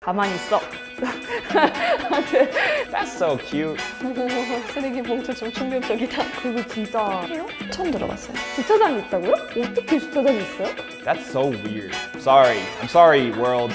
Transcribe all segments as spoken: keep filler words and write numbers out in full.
가만히 있어. That's so cute. 쓰레기 봉투 좀 충격적이다. 그거 진짜 해요? 처음 들어봤어요. 주차장이 있다고요? 어떻게 주차장이 있어요? That's so weird. Sorry. I'm sorry, world.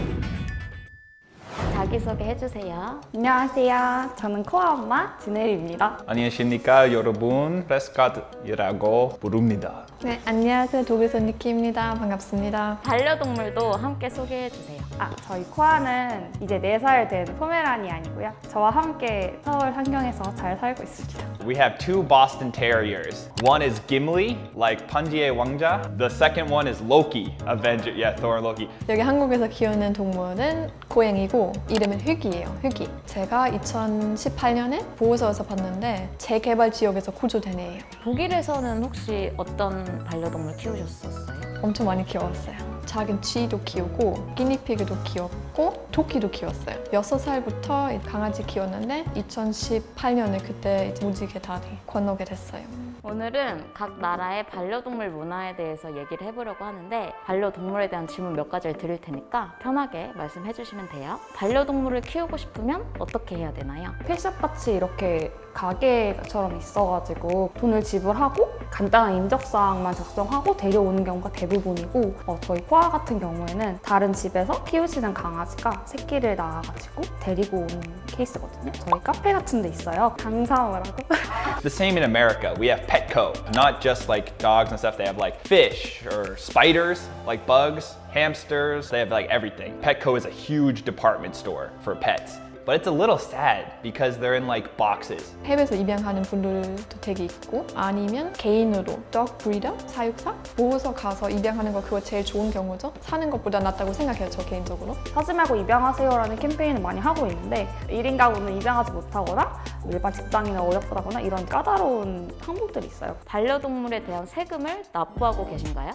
자기소개 해주세요. 안녕하세요. 저는 코아 엄마 진혜리입니다. 안녕하십니까, 여러분. 프레스카드이라고 부릅니다. 네, 안녕하세요. 독일서 니키입니다. 반갑습니다. 반려동물도 함께 소개해주세요. 아, 저희 코아는 이제 네 살 된 포메라니안이고요. 저와 함께 서울 환경에서 잘 살고 있습니다. We have two Boston Terriers. One is Gimli, like 판지의 왕자. The second one is Loki, Avenger. Yeah, Thor and Loki. 여기 한국에서 키우는 동물은 고양이고 이름은 휘기예요. 휘기. 제가 이천십팔 년에 보호소에서 봤는데 재개발 지역에서 구조된 애예요. 독일에서는 혹시 어떤 반려동물 키우셨었어요? 엄청 많이 키웠어요. 작은 쥐도 키우고 기니피그도 키웠고 토끼도 키웠어요. 여섯 살부터 강아지 키웠는데 이천십팔 년에 그때 무지개 다리 건너게 됐어요. 오늘은 각 나라의 반려동물 문화에 대해서 얘기를 해보려고 하는데 반려동물에 대한 질문 몇 가지를 드릴 테니까 편하게 말씀해 주시면 돼요. 반려동물을 키우고 싶으면 어떻게 해야 되나요? 펫샵같이 이렇게 가게처럼 있어가지고 돈을 지불하고 간단한 인적사항만 작성하고 데려오는 경우가 대부분이고 어, 저희 코아 같은 경우에는 다른 집에서 키우시는 강아지가 새끼를 낳아가지고 데리고 온 케이스거든요. 저희 카페 같은 데 있어요. 강사원이라고. The same in America. We have Petco. Not just like dogs and stuff. They have like fish or spiders, like bugs, hamsters. They have like everything. Petco is a huge department store for pets. But it's a little sad because they're in like boxes. 해외에서 입양하는 분들도 되게 있고 아니면 개인으로 dog breeder, 사육사, 보호소 가서 입양하는 거 그거 제일 좋은 경우죠. 사는 것보다 낫다고 생각해요, 저 개인적으로. 사지 말고 입양하세요라는 캠페인을 많이 하고 있는데 일 인 가구는 입양하지 못하거나 일반 직장인은 어렵다거나 이런 까다로운 항목들이 있어요. 반려동물에 대한 세금을 납부하고 계신가요?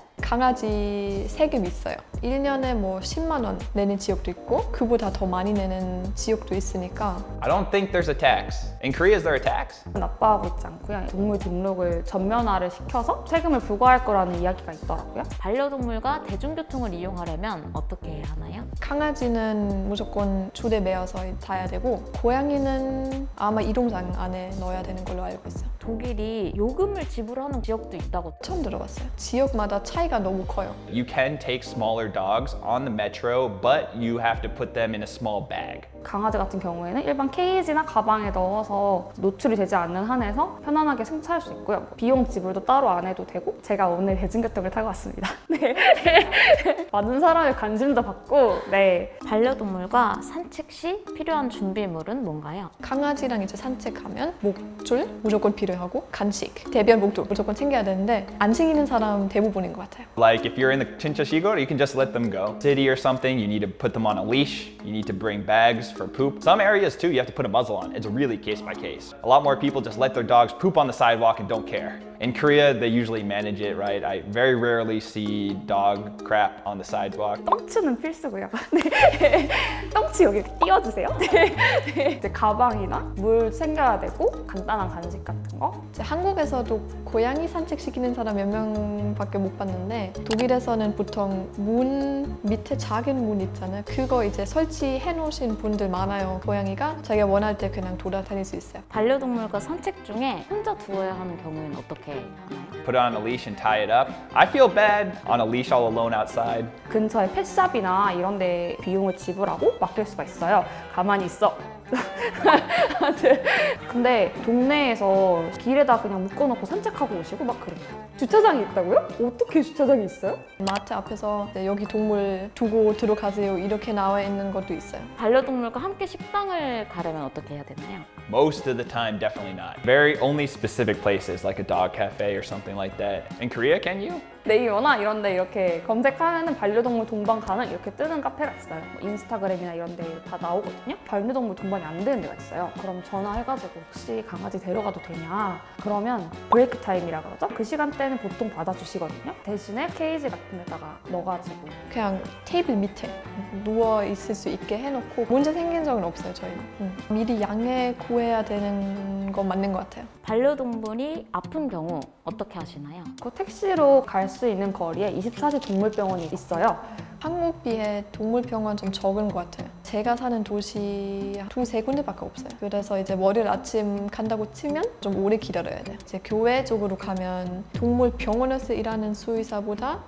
강아지 세금 있어요. 일 년에 뭐 십만 원 내는 지역도 있고 그보다 더 많이 내는 지역도 있으니까 I don't think there's a tax. In Korea, is there a tax? 납부하고 있지 않고요. 동물 등록을 전면화를 시켜서 세금을 부과할 거라는 이야기가 있더라고요. 반려동물과 대중교통을 이용하려면 어떻게 해야 하나요? 강아지는 무조건 주대 매어서 타야 되고 고양이는 아마 이동장 안에 넣어야 되는 걸로 알고 있어요. 독일이 요금을 지불하는 지역도 있다고 처음 들어봤어요. 지역마다 차이가 너무 커요. You can take smaller dogs on the metro, but you have to put them in a small bag. 강아지 같은 경우에는 일반 케이지나 가방에 넣어서 노출이 되지 않는 한에서 편안하게 승차할 수 있고요. 비용 지불도 따로 안 해도 되고 제가 오늘 대중교통을 타고 왔습니다. 네. 많은 사람의 관심도 받고 네. 반려동물과 산책 시 필요한 준비물은 뭔가요? 강아지랑 이제 산책하면 목줄 무조건 필요하고 간식, 대변봉투 무조건 챙겨야 되는데 안 챙기는 사람 대부분인 것 같아요. Like if you're in the Chinchashigor, you can just let them go. City or something, you need to put them on a leash. You need to bring bags for poop. Some areas too, you have to put a muzzle on. It's really case by case. A lot more people just let their dogs poop on the sidewalk and don't care. In Korea, they usually manage it, right? I very rarely see dog crap on the sidewalk. 똥치는 필수고요. 네. 똥치 여기 띄워주세요. 네. 네. 이제 가방이나 물 챙겨야 되고 간단한 간식 같은 거. 이제 한국에서도 고양이 산책시키는 사람 몇 명밖에 못 봤는데 독일에서는 보통 문 밑에 작은 문 있잖아요. 그거 이제 설치해 놓으신 분들 많아요. 고양이가 자기가 원할 때 그냥 돌아다닐 수 있어요. 반려동물과 산책 중에 혼자 두어야 하는 경우에는 어떻게 하나요? Put it on a leash and tie it up. I feel bad on a leash all alone outside. 근처에 펫샵이나 이런 데 비용을 지불하고 맡길 수가 있어요. 가만히 있어. 근데 동네에서 길에다 그냥 묶어놓고 산책하고 오시고 막 그래요. 주차장이 있다고요? 어떻게 주차장이 있어요? 마트 앞에서 여기 동물 두고 들어가세요 이렇게 나와 있는 것도 있어요. 반려동물과 함께 식당을 가려면 어떻게 해야 되나요? Most of the time, definitely not. Very only specific places like a dog cafe or something like that. In Korea, can you? 네이버나 이런 데 이렇게 검색하면은 반려동물 동반 가능 이렇게 뜨는 카페가 있어요. 뭐 인스타그램이나 이런 데 다 나오거든요. 반려동물 동반이 안 되는 데가 있어요. 그럼 전화해가지고 혹시 강아지 데려가도 되냐? 그러면 브레이크 타임이라 그러죠? 그 시간대는 보통 받아주시거든요. 대신에 케이지 같은 데다가 넣어가지고 그냥 테이블 밑에 누워 있을 수 있게 해놓고 문제 생긴 적은 없어요, 저희는. 응. 미리 양해 구해야 되는 건 맞는 것 같아요. 반려동물이 아픈 경우 어떻게 하시나요? 그 택시로 갈 수 있는 거리에 이십사 시 동물병원이 있어요. 한국 비해 동물병원 좀 적은 것 같아요. 제가 사는 도시 두세 군데밖에 없어요. 그래서 이제 월요일 아침 간다고 치면 좀 오래 기다려야 돼요. 이제 교회 쪽으로 가면 동물 병원에서 일하는 수의사보다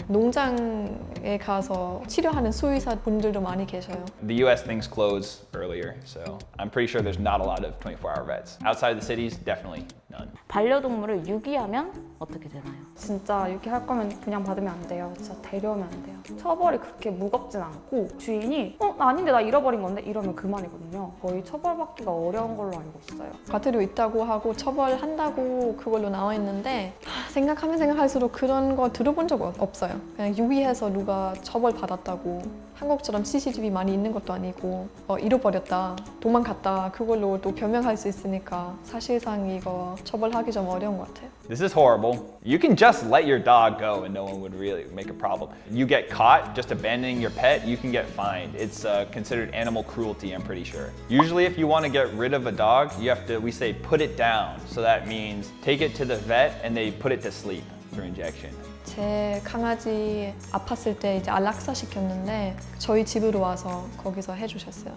농장에 가서 치료하는 수의사 분들도 많이 계셔요. The U S things close earlier, so I'm pretty sure there's not a lot of twenty-four hour vets. Outside the cities, definitely none. 반려동물을 유기하면 어떻게 되나요? 진짜 유기할 거면 그냥 받으면 안 돼요. 진짜 데려오면 안 돼요. 처벌이 그렇게 무겁진 않고 주인이 어? 나 아닌데 나 잃어버린 건데? 이러면 그만이거든요. 거의 처벌받기가 어려운 걸로 알고 있어요. 과태료 있다고 하고 처벌한다고 그걸로 나와 있는데 하, 생각하면 생각할수록 그런 거 들어본 적 없어요. 그냥 유기해서 누가 처벌받았다고 한국처럼 씨씨티비 많이 있는 것도 아니고 어, 잃어버렸다, 도망갔다 그걸로 또 변명할 수 있으니까 사실상 이거 처벌하기 좀 어려운 것 같아요. This is horrible. You can just let your dog go and no one would really make a problem. You get caught just abandoning your pet, you can get fined. It's uh, considered animal cruelty, I'm pretty sure. Usually if you want to get rid of a dog, you have to, we say put it down. So that means take it to the vet and they put it to sleep for injection. 제 강아지 아팠을 때 이제 안락사 시켰는데 저희 집으로 와서 거기서 해주셨어요.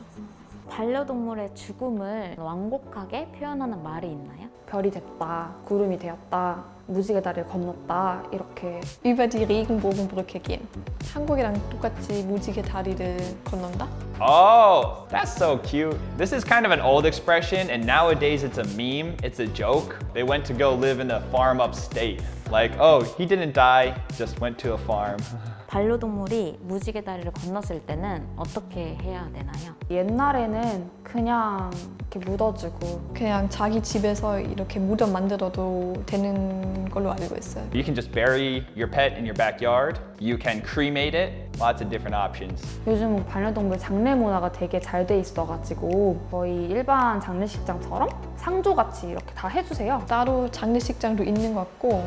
반려동물의 죽음을 완곡하게 표현하는 말이 있나요? 별이 됐다, 구름이 되었다, 무지개 다리를 건넜다 이렇게. Über die Regenbogenbrücke gehen. 한국이랑 똑같이 무지개 다리를 건넌다? Oh, that's so cute. This is kind of an old expression and nowadays it's a meme, it's a joke. They went to go live in a farm upstate. Like, oh, he didn't die, just went to a farm. 반려동물이 무지개 다리를 건넜을 때는 어떻게 해야 되나요? 옛날에는 그냥 이렇게 묻어주고 그냥 자기 집에서 이렇게 무덤 만들어도 되는 걸로 알고 있어요. You can just bury your pet in your backyard. You can cremate it. Lots of different options. 요즘 반려동물 장례 문화가 되게 잘 돼 있어가지고 거의 일반 장례식장처럼 상조같이 이렇게 다 해주세요. 따로 장례식장도 있는 것 같고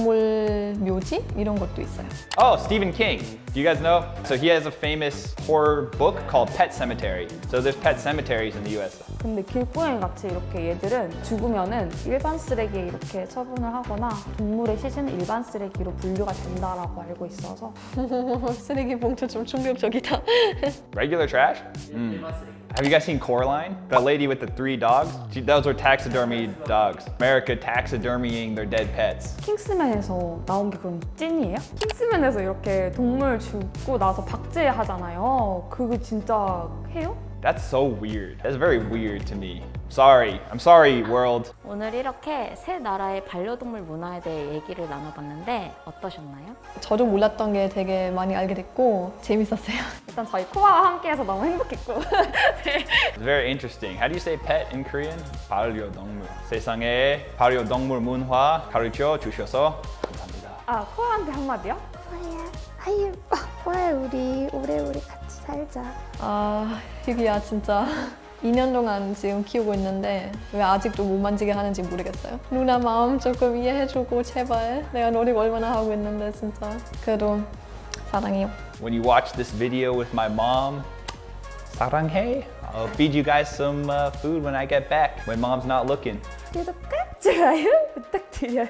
동물 묘지 이런 것도 있어요. Oh, Stephen King. Do you guys know? So he has a famous horror book called Pet Cemetery. So there's pet cemeteries in the U S. 근데 길고양이 같이 이렇게 얘들은 죽으면은 일반 쓰레기에 이렇게 처분을 하거나 동물의 시신은 일반 쓰레기로 분류가 된다라고 알고 있어서. 쓰레기 봉투 좀 충격적이다. Regular trash? Mm. Have you guys seen Coraline? That lady with the three dogs? She, those were taxidermy dogs. America taxidermying their dead pets. 킹스맨에서 나온 게 그럼 찐이에요? 킹스맨에서 이렇게 동물 죽고 나서 박제하잖아요. 그거 진짜 해요? That's so weird. That's very weird to me. Sorry. I'm sorry, world. 오늘 이렇게 세 나라의 반려동물 문화에 대해 얘기를 나눠봤는데 어떠셨나요? 저도 몰랐던 게 되게 많이 알게 됐고 재밌었어요. 일단 저희 코아와 함께해서 너무 행복했고 It's very interesting. How do you say pet in Korean? 반려동물. 세상에 반려동물 문화 가르쳐 주셔서 감사합니다. 아 코아한테 한마디요? 코아야, 아이 예뻐. 코아야, 우리 오래오래 같이 살자. 아, 희귀야 진짜 이 년 동안 지금 키우고 있는데 왜 아직도 못 만지게 하는지 모르겠어요. 누나 마음 조금 이해해주고 제발. 내가 노력 얼마나 하고 있는데 진짜. 그래도 사랑해요. When you watch this video with my mom, 사랑해. I'll feed you guys some uh, food when I get back, when mom's not looking. 구독과 좋아요 부탁드려요.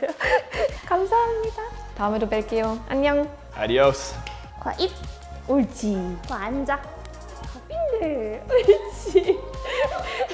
감사합니다. 다음에도 뵐게요. 안녕. Adios. 코아 입, 옳지. 코아 앉아. 네, 옳지.